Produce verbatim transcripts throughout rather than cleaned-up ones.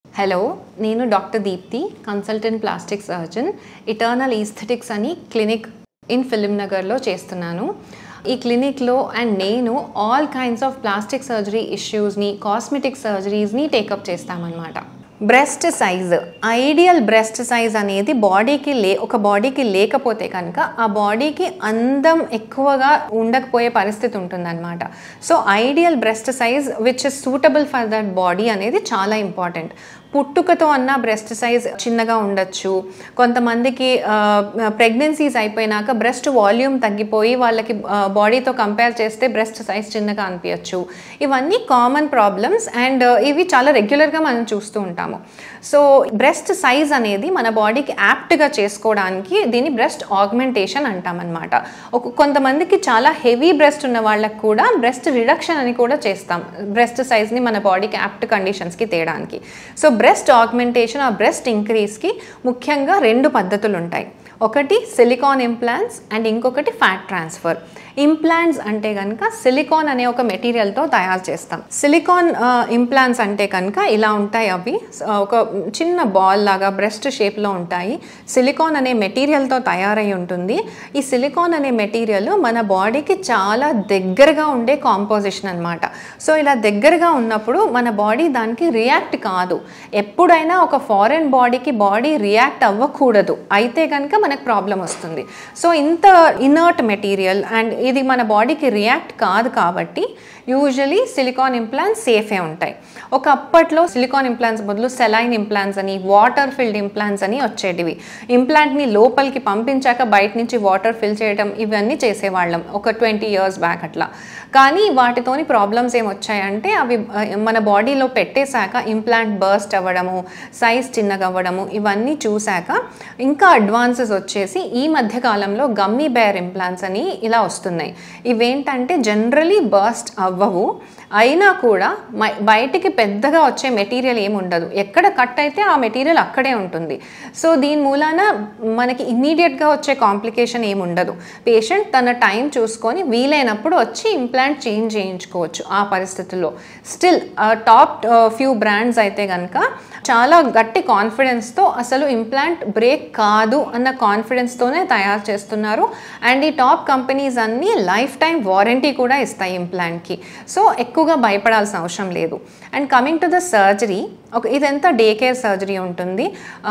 Hello, నేను doctor Deepti, consultant plastic surgeon, eternal aesthetics అని clinic in film నగర్లో చేస్తున్నాను. ఈ క్లినిక్లో అండ్ నేను all kinds of plastic surgery ఇష్యూస్ని, కాస్మెటిక్ సర్జరీస్ని టేకప్ చేస్తామన్నమాట. Breast size, ideal breast size అనేది బాడీకి లే ఒక బాడీకి లేకపోతే కనుక ఆ బాడీకి అందం ఎక్కువగా ఉండకపోయే పరిస్థితి ఉంటుందన్నమాట. So ideal breast size which is suitable for that body అనేది చాలా ఇంపార్టెంట్. పుట్టుకతో అన్న బ్రెస్ట్ సైజ్ చిన్నగా ఉండొచ్చు. కొంతమందికి ప్రెగ్నెన్సీస్ అయిపోయినాక బ్రెస్ట్ వాల్యూమ్ తగ్గిపోయి వాళ్ళకి బాడీతో కంపేర్ చేస్తే బ్రెస్ట్ సైజ్ చిన్నగా అనిపించచ్చు. ఇవన్నీ కామన్ ప్రాబ్లమ్స్ అండ్ ఇవి చాలా రెగ్యులర్గా మనం చూస్తూ ఉంటాము. సో బ్రెస్ట్ సైజ్ అనేది మన బాడీకి యాప్ట్గా చేసుకోవడానికి దీన్ని బ్రెస్ట్ ఆగ్మెంటేషన్ అంటామన్నమాట. ఒక కొంతమందికి చాలా హెవీ బ్రెస్ట్ ఉన్న వాళ్ళకి కూడా బ్రెస్ట్ రిడక్షన్ అని కూడా చేస్తాం, బ్రెస్ట్ సైజ్ని మన బాడీకి యాప్ట్ కండిషన్స్కి తేయడానికి. సో బ్రెస్ట్ ఆగ్మెంటేషన్ ఆ బ్రెస్ట్ ఇంక్రీజ్కి ముఖ్యంగా రెండు పద్ధతులు ఉంటాయి. ఒకటి సిలికాన్ ఇంప్లాంట్స్ అండ్ ఇంకొకటి ఫ్యాట్ ట్రాన్స్ఫర్. ఇంప్లాంట్స్ అంటే కనుక సిలికాన్ అనే ఒక మెటీరియల్తో తయారు చేస్తాం. సిలికాన్ ఇంప్లాంట్స్ అంటే కనుక ఇలా ఉంటాయి. అవి ఒక చిన్న బాల్ లాగా బ్రెస్ట్ షేప్లో ఉంటాయి. సిలికాన్ అనే మెటీరియల్తో తయారై ఉంటుంది. ఈ సిలికాన్ అనే మెటీరియల్ మన బాడీకి చాలా దగ్గరగా ఉండే కాంపోజిషన్ అనమాట. సో ఇలా దగ్గరగా ఉన్నప్పుడు మన బాడీ దానికి రియాక్ట్ కాదు. ఎప్పుడైనా ఒక ఫారెన్ బాడీకి బాడీ రియాక్ట్ అవ్వకూడదు, అయితే కనుక మనకు ప్రాబ్లం వస్తుంది. సో ఇంత ఇనర్ట్ మెటీరియల్ అండ్ ఇది మన బాడీకి రియాక్ట్ కాదు కాబట్టి యూజువలీ సిలికాన్ ఇంప్లాంట్స్ సేఫే ఉంటాయి. ఒక అప్పట్లో సిలికాన్ ఇంప్లాంట్స్ బదులు సెలైన్ ఇంప్లాంట్స్ అని, వాటర్ ఫిల్డ్ ఇంప్లాంట్స్ అని వచ్చేటివి. ఇంప్లాంట్ని లోపలికి పంపించాక బయట నుంచి వాటర్ ఫిల్ చేయడం ఇవన్నీ చేసేవాళ్ళం ఒక ట్వంటీ ఇయర్స్ బ్యాక్ అట్లా. కానీ వాటితోని ప్రాబ్లమ్స్ ఏమి వచ్చాయంటే అవి మన బాడీలో పెట్టేశాక ఇంప్లాంట్ బర్స్ట్ అవ్వడము, సైజ్ చిన్నగా అవ్వడము ఇవన్నీ చూశాక ఇంకా అడ్వాన్సెస్ వచ్చేసి ఈ మధ్య కాలంలో గమ్మీ బేర్ ఇంప్లాంట్స్ అని ఇలా వస్తున్నాయి. ఇవేంటంటే జనరలీ బర్స్ట్ అవ్వవు, అయినా కూడా బయటికి పెద్దగా వచ్చే మెటీరియల్ ఏమి ఉండదు. ఎక్కడ కట్ అయితే ఆ మెటీరియల్ అక్కడే ఉంటుంది. సో దీని మూలాన మనకి ఇమ్మీడియట్గా వచ్చే కాంప్లికేషన్ ఏమి ఉండదు. పేషెంట్ తన టైం చూసుకొని వీలైనప్పుడు వచ్చి ఇంప్లాంట్ చేంజ్ చేయించుకోవచ్చు ఆ పరిస్థితుల్లో. స్టిల్ టాప్ ఫ్యూ బ్రాండ్స్ అయితే కనుక చాలా గట్టి కాన్ఫిడెన్స్తో అసలు ఇంప్లాంట్ బ్రేక్ కాదు అన్న కాన్ఫిడెన్స్తోనే తయారు చేస్తున్నారు. అండ్ ఈ టాప్ కంపెనీస్ అన్నీ లైఫ్ టైం వారంటీ కూడా ఇస్తాయి ఇంప్లాంట్కి. సో ఎక్కువగా భయపడాల్సిన అవసరం లేదు. And coming to the surgery, ఒక ఇదంతా డే కేర్ సర్జరీ ఉంటుంది.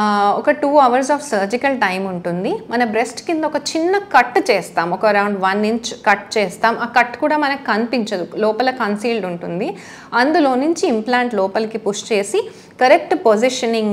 ఒక two hours of surgical time ఉంటుంది. మన బ్రెస్ట్ కింద ఒక చిన్న కట్ చేస్తాం, ఒక అరౌండ్ వన్ ఇంచ్ కట్ చేస్తాం. ఆ కట్ కూడా మనకు కనిపించదు, లోపల కన్సీల్డ్ ఉంటుంది. అందులో నుంచి ఇంప్లాంట్ లోపలికి పుష్ చేసి కరెక్ట్ పొజిషనింగ్,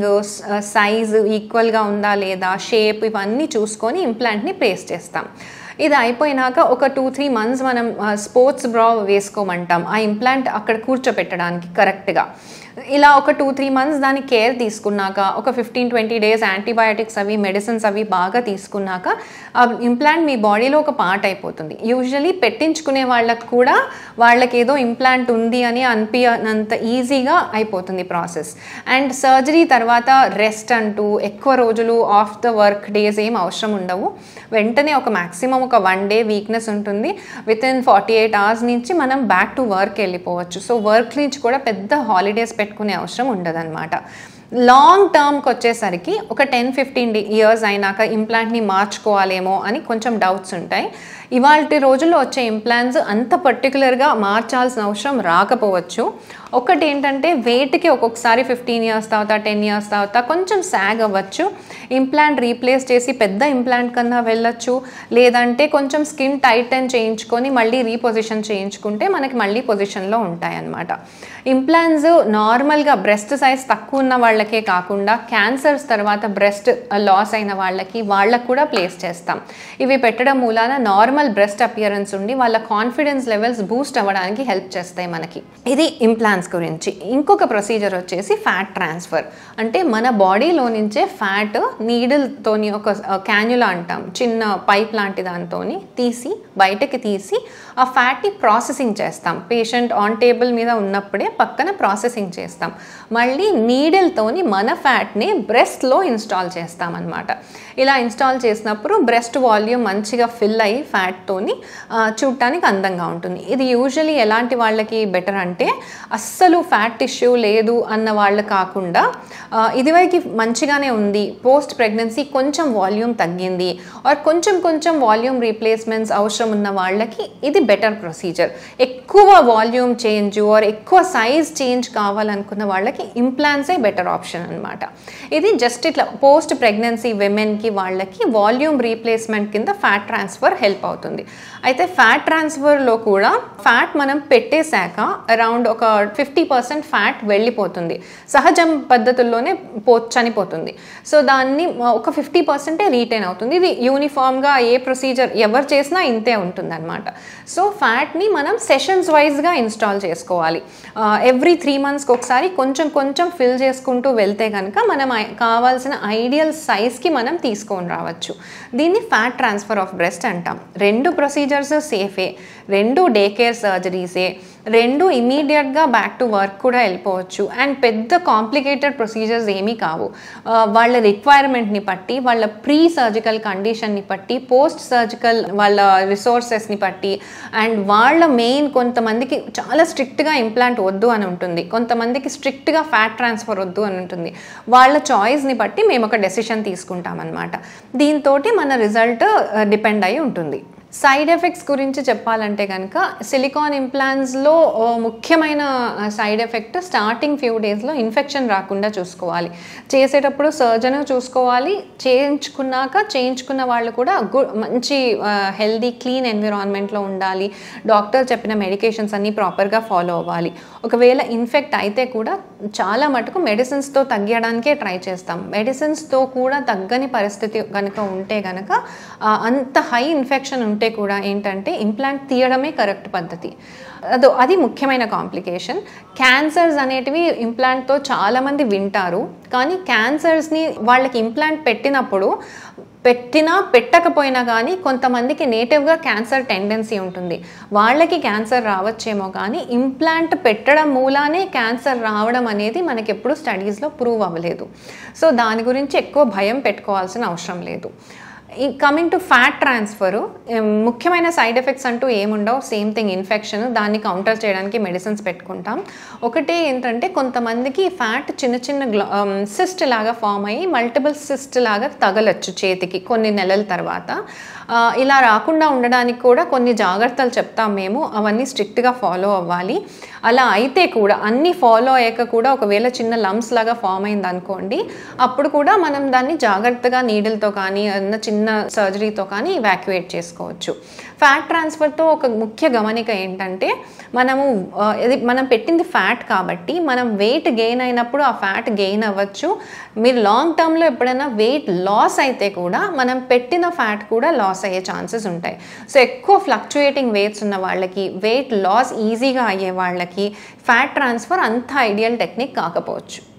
సైజు ఈక్వల్గా ఉందా లేదా, షేప్ ఇవన్నీ చూసుకొని ఇంప్లాంట్ని ప్లేస్ చేస్తాం. ఇది అయిపోయినాక ఒక టూ త్రీ మంత్స్ మనం స్పోర్ట్స్ బ్రా వేసుకోమంటాం ఆ ఇంప్లాంట్ అక్కడ కూర్చోపెట్టడానికి కరెక్ట్గా. ఇలా ఒక టూ త్రీ మంత్స్ దాని కేర్ తీసుకున్నాక, ఒక ఫిఫ్టీన్ ట్వంటీ డేస్ యాంటీబయాటిక్స్ అవి మెడిసిన్స్ అవి బాగా తీసుకున్నాక ఆ ఇంప్లాంట్ మీ బాడీలో ఒక పార్ట్ అయిపోతుంది. యూజువలీ పెట్టించుకునే వాళ్ళకు కూడా వాళ్ళకి ఏదో ఇంప్లాంట్ ఉంది అని అనిపించనంత ఈజీగా అయిపోతుంది ప్రాసెస్. అండ్ సర్జరీ తర్వాత రెస్ట్ అంటూ ఎక్కువ రోజులు ఆఫ్ ద వర్క్ డేస్ ఏం అవసరం ఉండవు. వెంటనే ఒక మ్యాక్సిమం ఒక వన్ డే వీక్నెస్ ఉంటుంది. Within forty eight hours నుంచి మనం బ్యాక్ టు వర్క్ వెళ్ళిపోవచ్చు. సో వర్క్ నుంచి కూడా పెద్ద హాలిడేస్ పెట్టుకునే అవసరం ఉండదన్నమాట. లాంగ్ టర్మ్కి వచ్చేసరికి ఒక టెన్ ఫిఫ్టీన్ ఇయర్స్ అయినాక ఇంప్లాంట్ని మార్చుకోవాలేమో అని కొంచెం డౌట్స్ ఉంటాయి. ఇవాళ రోజుల్లో వచ్చే ఇంప్లాంట్స్ అంత పర్టికులర్గా మార్చాల్సిన అవసరం రాకపోవచ్చు. ఒకటి ఏంటంటే వెయిట్కి ఒక్కొక్కసారి ఫిఫ్టీన్ ఇయర్స్ తర్వాత టెన్ ఇయర్స్ తర్వాత కొంచెం సాగ్ అవ్వచ్చు. ఇంప్లాంట్ రీప్లేస్ చేసి పెద్ద ఇంప్లాంట్ కన్నా వెళ్ళొచ్చు. లేదంటే కొంచెం స్కిన్ టైటన్ చేయించుకొని మళ్ళీ రీపొజిషన్ చేయించుకుంటే మనకి మళ్ళీ పొజిషన్లో ఉంటాయి అన్నమాట. ఇంప్లాంట్స్ నార్మల్గా బ్రెస్ట్ సైజ్ తక్కువ ఉన్న వాళ్ళకే కాకుండా క్యాన్సర్స్ తర్వాత బ్రెస్ట్ లాస్ అయిన వాళ్ళకి వాళ్ళకు కూడా ప్లేస్ చేస్తాం. ఇవి పెట్టడం మూలాన నార్మల్ బ్రెస్ట్ అపియరెన్స్ ఉండి వాళ్ళ కాన్ఫిడెన్స్ లెవెల్స్ బూస్ట్ అవ్వడానికి హెల్ప్ చేస్తాయి మనకి. ఇది ఇంప్లాంట్స్ గురించి. ఇంకొక ప్రొసీజర్ వచ్చేసి ఫ్యాట్ ట్రాన్స్ఫర్. అంటే మన బాడీలో నుంచే ఫ్యాట్ నీడిల్తోని ఒక క్యాన్యులా అంటాం, చిన్న పైప్ లాంటి దాంతో తీసి బయటకి తీసి ఆ ఫ్యాట్ని ప్రాసెసింగ్ చేస్తాం. పేషెంట్ ఆన్ టేబుల్ మీద ఉన్నప్పుడే పక్కన ప్రాసెసింగ్ చేస్తాం. మళ్ళీ నీడిల్తోని మన ఫ్యాట్ని బ్రెస్ట్లో ఇన్స్టాల్ చేస్తాం అన్నమాట. ఇలా ఇన్స్టాల్ చేసినప్పుడు బ్రెస్ట్ వాల్యూమ్ మంచిగా ఫిల్ అయ్యి ఫ్యాట్తోని చూడటానికి అందంగా ఉంటుంది. ఇది యూజువలీ ఎలాంటి వాళ్ళకి బెటర్ అంటే అస్సలు ఫ్యాట్ టిష్యూ లేదు అన్న వాళ్ళు కాకుండా ఇదివరకు మంచిగానే ఉంది, పోస్ట్ ప్రెగ్నెన్సీ కొంచెం వాల్యూమ్ తగ్గింది ఆర్ కొంచెం కొంచెం వాల్యూమ్ రీప్లేస్మెంట్స్ అవసరం ఉన్న వాళ్ళకి ఇది బెటర్ ప్రొసీజర్. ఎక్కువ వాల్యూమ్ చేంజ్ ఆర్ ఎక్కువ సైజ్ చేంజ్ కావాలనుకున్న వాళ్ళకి ఇంప్లాంట్సే బెటర్ ఆప్షన్ అనమాట. ఇది జస్ట్ ఇట్లా పోస్ట్ ప్రెగ్నెన్సీ విమెన్కి వాళ్ళకి వాల్యూమ్ రీప్లేస్మెంట్ కింద ఫ్యాట్ ట్రాన్స్ఫర్ హెల్ప్ అవుతుంది. అయితే ఫ్యాట్ ట్రాన్స్ఫర్లో కూడా ఫ్యాట్ మనం పెట్టేశాక అరౌండ్ ఒక ఫిఫ్టీ పర్సెంట్ ఫ్యాట్ వెళ్ళిపోతుంది, సహజం పద్ధతుల్లోనే పో చనిపోతుంది. సో దాన్ని ఒక ఫిఫ్టీ పర్సెంటే రీటైన్ అవుతుంది. ఇది యూనిఫామ్గా ఏ ప్రొసీజర్ ఎవరు చేసినా ఇంతే ఉంటుంది అనమాట. సో ఫ్యాట్ని మనం సెషన్స్ వైజ్గా ఇన్స్టాల్ చేసుకోవాలి. ఎవ్రీ త్రీ మంత్స్కి ఒకసారి కొంచెం కొంచెం ఫిల్ చేసుకుంటూ వెళ్తే కనుక మనం కావాల్సిన ఐడియల్ సైజ్కి మనం తీసుకొని రావచ్చు. దీన్ని ఫ్యాట్ ట్రాన్స్ఫర్ ఆఫ్ బ్రెస్ట్ అంటాం. రెండు ప్రొసీజర్స్ సేఫే, రెండు డే కేర్ సర్జరీసే, రెండు ఇమీడియట్గా బ్యాక్ టు వర్క్ కూడా వెళ్ళిపోవచ్చు. అండ్ పెద్ద కాంప్లికేటెడ్ ప్రొసీజర్స్ ఏమీ కావు. వాళ్ళ రిక్వైర్మెంట్ని బట్టి, వాళ్ళ ప్రీ సర్జికల్ కండిషన్ని బట్టి, పోస్ట్ సర్జికల్ వాళ్ళ రిసోర్సెస్ని బట్టి, అండ్ వాళ్ళ మెయిన్ కొంతమందికి చాలా స్ట్రిక్ట్గా ఇంప్లాంట్ వద్దు అని ఉంటుంది, కొంతమందికి స్ట్రిక్ట్గా ఫ్యాట్ ట్రాన్స్ఫర్ వద్దు అని ఉంటుంది. వాళ్ళ చాయిస్ని బట్టి మేము ఒక డెసిషన్ తీసుకుంటాం అన్నమాట. దీంతో మన రిజల్ట్ డిపెండ్ అయి ఉంటుంది. సైడ్ ఎఫెక్ట్స్ గురించి చెప్పాలంటే కనుక సిలికాన్ ఇంప్లాంట్స్లో ముఖ్యమైన సైడ్ ఎఫెక్ట్ స్టార్టింగ్ ఫ్యూ డేస్లో ఇన్ఫెక్షన్ రాకుండా చూసుకోవాలి. చేసేటప్పుడు సర్జన్ చూసుకోవాలి, చేయించుకున్నాక చేయించుకున్న వాళ్ళు కూడా గుడ్ మంచి హెల్దీ క్లీన్ ఎన్విరాన్మెంట్లో ఉండాలి. డాక్టర్ చెప్పిన మెడికేషన్స్ అన్నీ ప్రాపర్గా ఫాలో అవ్వాలి. ఒకవేళ ఇన్ఫెక్ట్ అయితే కూడా చాలా మటుకు మెడిసిన్స్తో తగ్గడానికే ట్రై చేస్తాం. మెడిసిన్స్తో కూడా తగ్గని పరిస్థితి కనుక ఉంటే కనుక అంత హై ఇన్ఫెక్షన్ ఉంటే కూడా ఏంటంటే ఇంప్లాంట్ తీయడమే కరెక్ట్ పద్ధతి. అదో అది ముఖ్యమైన కాంప్లికేషన్. క్యాన్సర్స్ అనేటివి ఇంప్లాంట్తో చాలామంది వింటారు, కానీ క్యాన్సర్స్ని వాళ్ళకి ఇంప్లాంట్ పెట్టినప్పుడు పెట్టినా పెట్టకపోయినా కానీ కొంతమందికి నేటివ్గా క్యాన్సర్ టెండెన్సీ ఉంటుంది. వాళ్ళకి క్యాన్సర్ రావచ్చేమో కానీ ఇంప్లాంట్ పెట్టడం మూలానే క్యాన్సర్ రావడం అనేది మనకి ఎప్పుడు స్టడీస్లో ప్రూవ్ అవ్వలేదు. సో దాని గురించి ఎక్కువ భయం పెట్టుకోవాల్సిన అవసరం లేదు. కమింగ్ టు ఫ్యాట్ ట్రాన్స్ఫర్, ముఖ్యమైన సైడ్ ఎఫెక్ట్స్ అంటూ ఏముండవు. సేమ్ థింగ్ ఇన్ఫెక్షన్, దాన్ని కౌంటర్ చేయడానికి మెడిసిన్స్ పెట్టుకుంటాం. ఒకటే ఏంటంటే కొంతమందికి ఫ్యాట్ చిన్న చిన్న సిస్ట్ లాగా ఫామ్ అయ్యి మల్టిపుల్ సిస్ట్ లాగా తగలచ్చు చేతికి కొన్ని నెలల తర్వాత. ఇలా రాకుండా ఉండడానికి కూడా కొన్ని జాగ్రత్తలు చెప్తాం మేము, అవన్నీ స్ట్రిక్ట్గా ఫాలో అవ్వాలి. అలా అయితే కూడా అన్నీ ఫాలో అయ్యాక కూడా ఒకవేళ చిన్న లంప్స్ లాగా ఫామ్ అయింది అనుకోండి, అప్పుడు కూడా మనం దాన్ని జాగ్రత్తగా నీడిల్తో కానీ ఏదైనా చిన్న సర్జరీతో కానీ ఇవాక్యుయేట్ చేసుకోవచ్చు. ఫ్యాట్ ట్రాన్స్ఫర్తో ఒక ముఖ్య గమనిక ఏంటంటే మనము ఇది మనం పెట్టింది ఫ్యాట్ కాబట్టి మనం వెయిట్ గెయిన్ అయినప్పుడు ఆ ఫ్యాట్ గెయిన్ అవ్వచ్చు. మీరు లాంగ్ టర్మ్లో ఎప్పుడైనా వెయిట్ లాస్ అయితే కూడా మనం పెట్టిన ఫ్యాట్ కూడా లాస్ అయ్యే ఛాన్సెస్ ఉంటాయి. సో ఎక్కువ ఫ్లక్చుయేటింగ్ వెయిట్స్ ఉన్న వాళ్ళకి, వెయిట్ లాస్ ఈజీగా అయ్యే వాళ్ళకి ఫ్యాట్ ట్రాన్స్ఫర్ అంత ఐడియల్ టెక్నిక్ కాకపోవచ్చు.